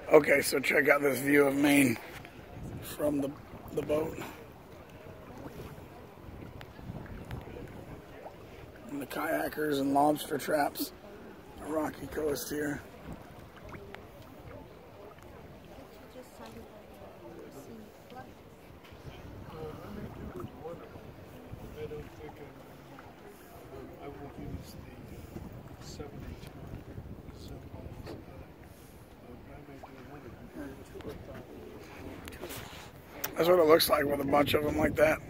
Okay, so check out this view of Maine from the boat. And the kayakers and lobster traps. The rocky coast here. That's what it looks like with a bunch of them like that.